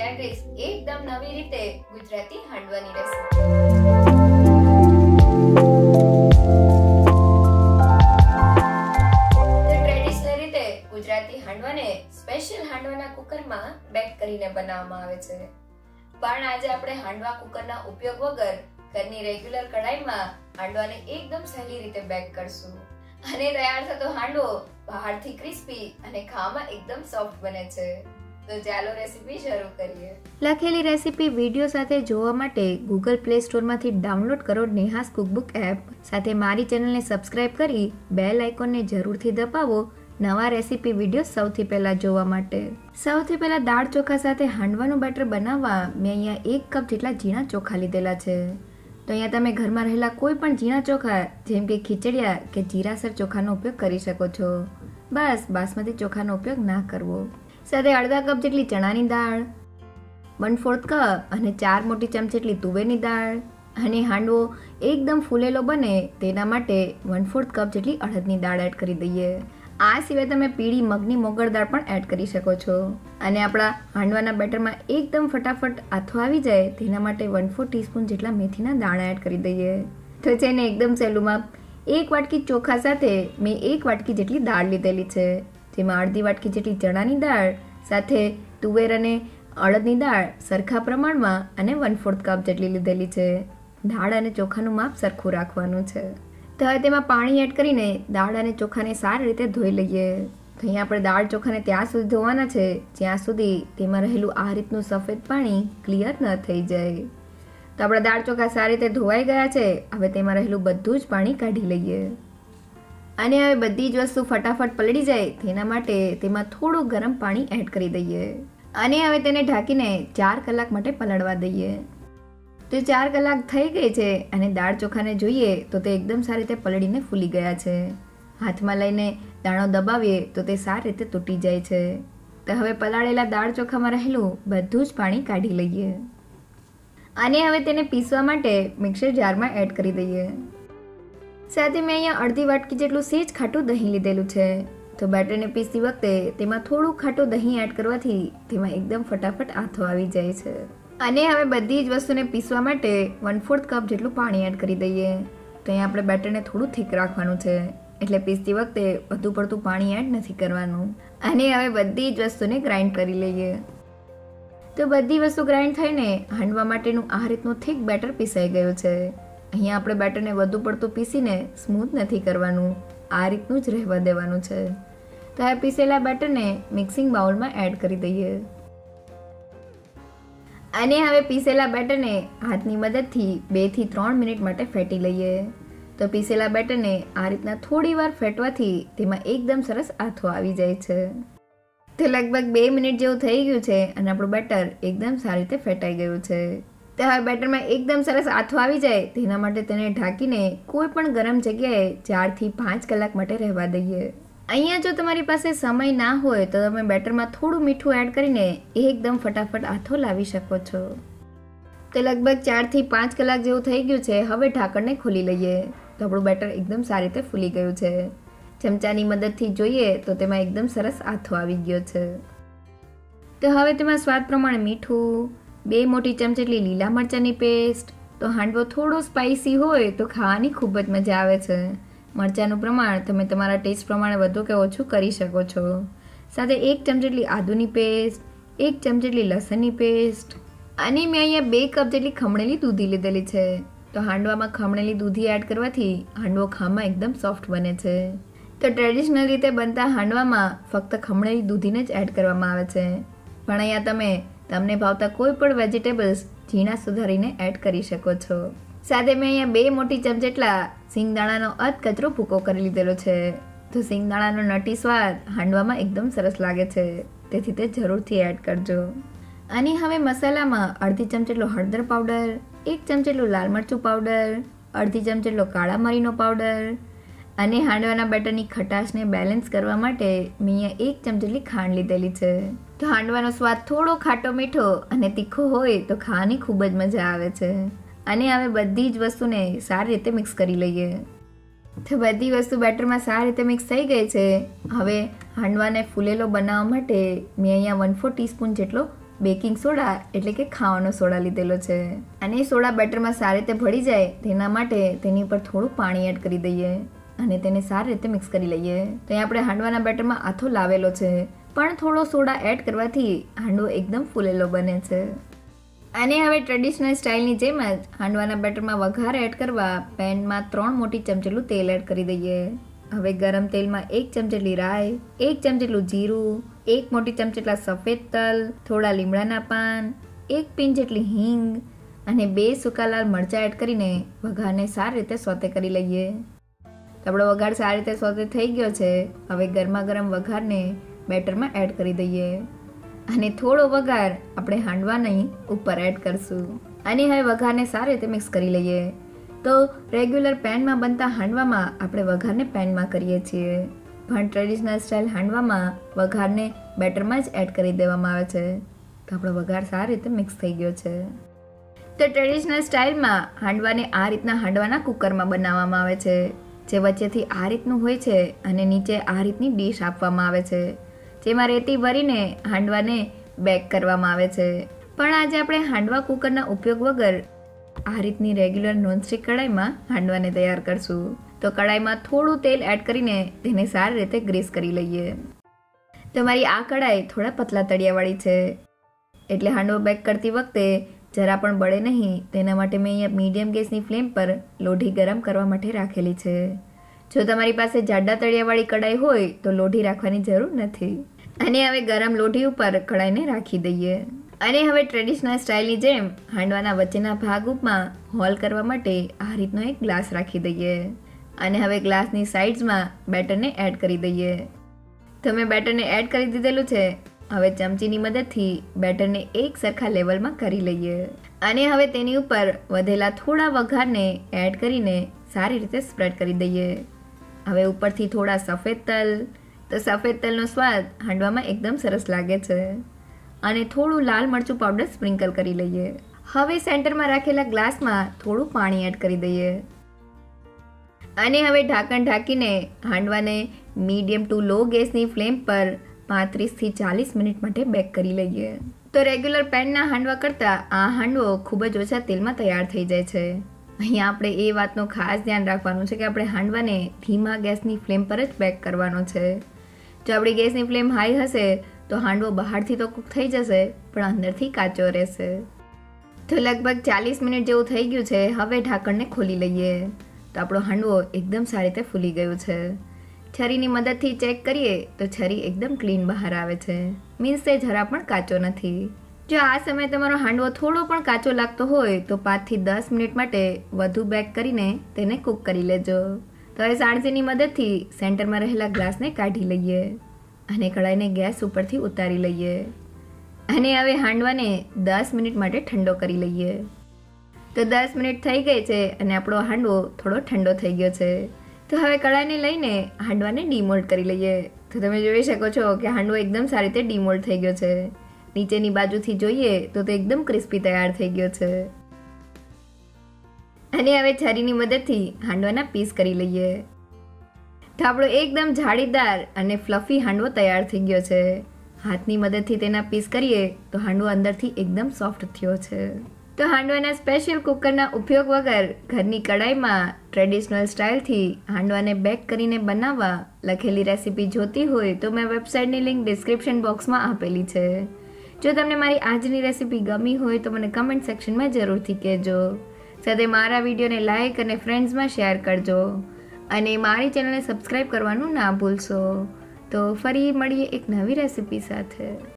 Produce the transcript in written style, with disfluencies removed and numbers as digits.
Share કરીશ એકદમ નવી રીતે ગુજરાતી હાંડવાની રેસીપી। ટ્રેડિશનલ રીતે ગુજરાતી હાંડવાને સ્પેશિયલ હાંડવાના કુકરમાં બેક કરીને બનાવવામાં આવે છે, પણ આજે આપણે હાંડવા કુકરના ઉપયોગ વગર ઘરની રેગ્યુલર કઢાઈમાં હાંડવાને એકદમ સહેલી રીતે બેક કરશું અને તૈયાર થતો હાંડવો બહારથી ક્રિસ્પી અને ખાવામાં એકદમ સોફ્ટ બને છે। તો ચાલો રેસીપી શરૂ કરીએ। લખેલી રેસીપી વિડિયો સાથે જોવા માટે ગૂગલ પ્લે સ્ટોરમાંથી ડાઉનલોડ કરો નેહાસ કુકબુક એપ। સાથે મારી ચેનલને સબસ્ક્રાઇબ કરી બેલ આઇકોનને જરૂરથી દબાવો નવા રેસીપી વિડિયો સૌથી પહેલા જોવા માટે। સૌથી પહેલા દાળ ચોખા સાથે હાંડવાનું બેટર બનાવવા મેં અહીંયા 1 કપ જેટલા ઝીણા ચોખા લીધેલા છે। તો અહીંયા તમે ઘરમાં રહેલા કોઈ પણ ઝીણા ચોખા જેમ કે ખીચડિયા કે જીરાસર ચોખાનો ઉપયોગ કરી શકો છો, બસ બાસમતી ચોખાનો ઉપયોગ ના કરવો। સાથે અડધા કપ જેટલી ચણાની દાળ, 1/4 કપ અને 4 મોટી ચમચી જેટલી તુવેરની દાળ અને હાંડવો એકદમ ફૂલેલો બને તેના માટે 1/4 કપ જેટલી અડદની દાળ એડ કરી દઈએ। આ સિવાય તમે પીળી મગની મોગર દાળ પણ એડ કરી શકો છો અને આપણા હાંડવાના બેટરમાં એકદમ ફટાફટ આથો આવી જાય તેના માટે 1/4 ટીસ્પૂન જેટલા મેથીના દાણા એડ કરી દઈએ। તો છે ને એકદમ સહેલું માપ 1 વાટકી ચોખા સાથે મેં 1 વાટકી જેટલી દાળ લીધેલી છે, જેમાં અડધી વાટકી જેટલી ચણાની દાળ સાથે તુવેર અને અડદની દાળ સરખા પ્રમાણમાં અને 1/4 કપ જેટલી લીધેલી છે। દાળ અને ચોખાનું માપ સરખું રાખવાનું છે। તો હવે તેમાં પાણી એડ કરીને દાળ અને ચોખાને સારી રીતે ધોઈ લઈએ। તો અહીંયા આપણે દાળ ચોખાને ત્યાં સુધી ધોવાના છે જ્યાં સુધી તેમાં રહેલું આ રીતનું સફેદ પાણી ક્લિયર ન થઈ જાય। તો આપણા દાળ ચોખા સારી રીતે ધોવાઈ ગયા છે, હવે તેમાં રહેલું બધું જ પાણી કાઢી લઈએ અને હવે બધી જ વસ્તુ ફટાફટ પલળી જાય તેના માટે તેમાં થોડું ગરમ પાણી એડ કરી દઈએ અને હવે તેને ઢાંકીને 4 કલાક માટે પલળવા દઈએ। તો 4 કલાક થઈ ગઈ છે અને દાળ ચોખાને જોઈએ તો તે એકદમ સારી રીતે પલળીને ફૂલી ગયા છે। હાથમાં લઈને દાણો દબાવીએ તો તે સારી રીતે તૂટી જાય છે। તો હવે પલાળેલા દાળ ચોખામાં રહેલું બધું જ પાણી કાઢી લઈએ અને હવે તેને પીસવા માટે મિક્સર જારમાં એડ કરી દઈએ। સાથે મેં અહીંયા અડધી વાટકી જેટલું સેજ ખાટું દહીં લીધેલું છે। તો બેટરને પીસતી વખતે તેમાં થોડું ખાટું દહીં એડ કરવાથી તેમાં એકદમ ફટાફટ આથો આવી જાય છે અને હવે બધી જ વસ્તુને પીસવા માટે 1/4 કપ જેટલું પાણી એડ કરી દઈએ। તો અહીંયા આપણે બેટરને થોડું થીક રાખવાનું છે, એટલે પીસતી વખતે વધુ પડતું પાણી એડ નથી કરવાનું અને હવે બધી જ વસ્તુને ગ્રાઇન્ડ કરી લઈએ। તો બધી વસ્તુ ગ્રાઇન્ડ થઈને હાંડવા માટેનું આ રીતનું થીક બેટર પીસાઈ ગયું છે। અહીંયા આપણે બેટરને વધુ પડતું પીસીને સ્મૂથ નથી કરવાનું, આ રીતનું જ રહેવા દેવાનું છે। તો હવે પીસેલા બેટરને મિક્સિંગ બાઉલમાં એડ કરી દઈએ અને હવે પીસેલા બેટરને હાથની મદદથી 2 થી 3 મિનિટ માટે ફેટી લઈએ। તો પીસેલા બેટરને આ રીતના થોડી વાર ફેટવાથી તેમાં એકદમ સરસ આથો આવી જાય છે। તો લગભગ 2 મિનિટ જેવું થઈ ગયું છે અને આપણું બેટર એકદમ સારી રીતે ફેટાઈ ગયું છે। તો હવે બેટરમાં એકદમ સરસ આથો આવી જાય તેના માટે તેને ઢાંકીને કોઈ પણ ગરમ જગ્યાએ 4 થી 5 કલાક માટે રહેવા દઈએ। અહીંયા જો તમારી પાસે સમય ના હોય તો તમે બેટરમાં થોડું મીઠું એડ કરીને એકદમ ફટાફટ આથો લાવી શકો છો। તો લગભગ 4 થી 5 કલાક જેવું થઈ ગયું છે। હવે ઢાંકણને ખોલી લઈએ તો આપણું બેટર એકદમ સારી રીતે ફૂલી ગયું છે। ચમચાની મદદથી જોઈએ તો તેમાં એકદમ સરસ આથો આવી ગયો છે। તો હવે તેમાં સ્વાદ પ્રમાણે મીઠું, 2 મોટી ચમચી જેટલી લીલા મરચાંની પેસ્ટ। તો હાંડવો થોડો સ્પાઇસી હોય તો ખાવાની ખૂબ જ મજા આવે છે। મરચાંનું પ્રમાણ તમે તમારા ટેસ્ટ પ્રમાણે વધુ કે ઓછું કરી શકો છો। સાથે 1 ચમચી જેટલી આદુની પેસ્ટ, 1 ચમચી જેટલી લસણની પેસ્ટ અને મેં અહીંયા 2 કપ જેટલી ખમણેલી દૂધી લીધેલી છે। તો હાંડવામાં ખમણેલી દૂધી એડ કરવાથી હાંડવો ખાવામાં એકદમ સોફ્ટ બને છે। તો ટ્રેડિશનલ રીતે બનતા હાંડવામાં ફક્ત ખમણેલી દૂધીને જ એડ કરવામાં આવે છે, પણ અહીંયા તમને ભાવતા કોઈ પણ વેજીટેબલ્સ ઝીણા સુધારીને એડ કરી શકો છો। સાથે મેં અહીંયા 2 મોટી ચમચી જેટલા સિંગદાણાનો અધકચરો ભૂકો કરી લીધેલો છે। તો સિંગદાણાનો નટી સ્વાદ હાંડવામાં એકદમ સરસ લાગે છે, તેથી તે જરૂરથી એડ કરજો। અને હવે મસાલામાં અડધી ચમચી જેટલો હળદર પાવડર, 1 ચમચી જેટલું લાલ મરચું પાવડર, અડધી ચમચી જેટલો કાળા મરીનો પાવડર અને હાંડવાના બેટરની ખટાશને બેલેન્સ કરવા માટે મેં અહીંયા 1 ચમચી જેટલી ખાંડ લીધેલી છે। તો હાંડવાનો સ્વાદ થોડો ખાટો મીઠો અને તીખો હોય તો ખાવાની ખૂબ જ મજા આવે છે। અને હવે બધી જ વસ્તુને સારી રીતે મિક્સ કરી લઈએ। તો બધી વસ્તુ બેટરમાં સારી રીતે મિક્સ થઈ ગઈ છે। હવે હાંડવાને ફૂલેલો બનાવવા માટે મેં અહીંયા 1/4 ટીસ્પૂન જેટલો બેકિંગ સોડા એટલે કે ખાવાનો સોડા લીધેલો છે. અને એ સોડા બેટરમાં સારી રીતે ભળી જાય તેના માટે તેની પર થોડું પાણી એડ કરી દઈએ અને તેને સારી રીતે મિક્સ કરી લઈએ. તો અહીં આપણે હાંડવાના બેટરમાં આથો લાવેલો છે, પણ થોડો સોડા એડ કરવાથી હાંડવો એકદમ ફૂલેલો બને છે. અને હવે ટ્રેડિશનલ સ્ટાઇલની જેમ જ હાંડવાના બેટરમાં વઘાર એડ કરવા પેનમાં 3 મોટી ચમચેટલું તેલ એડ કરી દઈએ. હવે ગરમ તેલમાં 1 ચમચેટલી રાઈ, 1 ચમચેટલું જીરું, 1 મોટી ચમચેટલા સફેદ તલ, થોડા લીમડાના પાન, 1 પિંચ જેટલી હિંગ અને 2 સૂકા લાલ મરચાં એડ કરીને વઘારને સારી રીતે સોતે કરી લઈએ. આપણો વઘાર સારી રીતે સોતે થઈ ગયો છે. હવે ગરમા ગરમ વઘારને બેટરમાં એડ કરી દઈએ અને થોડો વઘાર આપણે હાંડવાની ઉપર એડ કરશું. અને હવે વઘારને સારી રીતે મિક્સ કરી લઈએ. તો રેગ્યુલર પેનમાં બનતા હાંડવામાં આપણે વઘારને પેનમાં કરીએ છીએ, પણ ટ્રેડિશનલ સ્ટાઇલ હાંડવામાં વઘારને બેટરમાં જ એડ કરી દેવામાં આવે છે. તો આપણો વઘાર સારી રીતે મિક્સ થઈ ગયો છે. તો ટ્રેડિશનલ સ્ટાઇલમાં હાંડવાને આ રીતના હાંડવાના કુકરમાં બનાવવામાં આવે છે, જે વચ્ચેથી આ રીતનું હોય છે અને નીચે આ રીતની ડીશ આપવામાં આવે છે, જેમાં રેતી ભરીને હાંડવાને બેક કરવામાં આવે છે. પણ આજે આપણે હાંડવા કુકરના ઉપયોગ વગર આ રીતની રેગ્યુલર નોનસ્ટિક કડાઈમાં હાંડવાને તૈયાર કરશું. તો કડાઈમાં થોડું તેલ એડ કરીને તેને સારી રીતે ગ્રીસ કરી લઈએ. તમારી આ કડાઈ થોડા પતલા તળિયાવાળી છે, એટલે હાંડવો બેક કરતી વખતે જરા પણ બળે નહીં તેના માટે મેં અહીંયા મીડિયમ ગેસની ફ્લેમ પર લોઢી ગરમ કરવા માટે રાખેલી છે. જો તમારી પાસે જાડા તળિયાવાળી કડાઈ હોય તો લોઢી રાખવાની જરૂર નથી. અને હવે ગરમ લોઢી ઉપર કડાઈને રાખી દઈએ. અને હવે ટ્રેડિશનલ સ્ટાઇલની જેમ હાંડવાના વચ્ચેના ભાગમાં હોલ કરવા માટે આ રીતનો એક ગ્લાસ રાખી દઈએ. અને હવે ગ્લાસની સાઇડ્સમાં બેટરને એડ કરી દઈએ. તો મેં બેટરને એડ કરી દીધેલું છે. હવે ચમચીની મદદથી બેટરને એક સરખા લેવલમાં કરી લઈએ. અને હવે તેની ઉપર વધેલા થોડા વઘારને એડ કરીને સારી રીતે સ્પ્રેડ કરી દઈએ. હવે ઉપરથી થોડા સફેદ તલ, તો સફેદ તલનો સ્વાદ હાંડવામાં એકદમ સરસ લાગે છે. અને થોડું લાલ મરચું પાવડર સ્પ્રિંકલ કરી લઈએ. હવે સેન્ટરમાં રાખેલા ગ્લાસમાં થોડું પાણી એડ કરી દઈએ. અને હવે ઢાંકણ ઢાંકીને હાંડવાને મીડિયમ ટુ લો ગેસની ફ્લેમ પર 35 થી 40 મિનિટ માટે બેક કરી લઈએ. તો રેગ્યુલર પેનના હાંડવા કરતાં આ હાંડવો ખૂબ જ ઓછા તેલમાં તૈયાર થઈ જાય છે. અહીંયા આપણે એ વાતનું ખાસ ધ્યાન રાખવાનું છે કે આપણે હાંડવાને ધીમા ગેસની ફ્લેમ પર જ બેક કરવાનો છે. જો આપણી ગેસની ફ્લેમ હાઈ હશે તો હાંડવો બહારથી તો કૂક થઈ જશે, પણ અંદરથી કાચો રહેશે. તો લગભગ 40 મિનિટ જેવું થઈ ગયું છે. હવે ઢાંકણને ખોલી લઈએ. તો આપણો હાંડવો એકદમ સારી રીતે ફૂલી ગયો છે. છરીની મદદથી ચેક કરીએ તો છરી એકદમ ક્લીન બહાર આવે છે, મીન્સ તે જરા પણ કાચો નથી. જો આ સમયે તમારો હાંડવો થોડો પણ કાચો લાગતો હોય તો 5 થી 10 મિનિટ માટે વધુ બેક કરીને તેને કૂક કરી લેજો. તો હવે સાણસીની મદદથી સેન્ટરમાં રહેલા ગ્લાસને કાઢી લઈએ અને કડાઈને ગેસ ઉપરથી ઉતારી લઈએ. અને હવે હાંડવાને 10 મિનિટ માટે ઠંડો કરી લઈએ. તો 10 મિનિટ થઈ ગઈ છે અને આપણો હાંડવો થોડો ઠંડો થઈ ગયો છે. તો હવે કડાઈને લઈને હાંડવાને ડીમોલ્ડ કરી લઈએ. તો તમે જોઈ શકો છો કે હાંડવો એકદમ સારી રીતે ડીમોલ્ડ થઈ ગયો છે. નીચેની બાજુથી જોઈએ તો તે એકદમ ક્રિસ્પી તૈયાર થઈ ગયો છે. અને હવે છરીની મદદથી હાંડવાના પીસ કરી લઈએ. તો આપણો એકદમ જાળીદાર અને ફ્લફી હાંડવો તૈયાર થઈ ગયો છે. હાથની મદદથી તેના પીસ કરીએ તો હાંડવો અંદરથી એકદમ સોફ્ટ થયો છે. તો હાંડવાના સ્પેશિયલ કુકરના ઉપયોગ વગર ઘરની કડાઈમાં ટ્રેડિશનલ સ્ટાઇલથી હાંડવાને બેક કરીને બનાવવા લખેલી રેસીપી જોતી હોય તો મેં વેબસાઇટની લિંક ડિસ્ક્રિપ્શન બોક્સમાં આપેલી છે. જો તમને મારી આજની રેસીપી ગમી હોય તો મને કમેન્ટ સેક્શનમાં જરૂરથી કહેજો. સાથે મારા વિડીયોને લાઇક અને ફ્રેન્ડ્સમાં શેર કરજો અને મારી ચેનલને સબસ્ક્રાઈબ કરવાનું ના ભૂલશો. તો ફરી મળીએ એક નવી રેસીપી સાથે.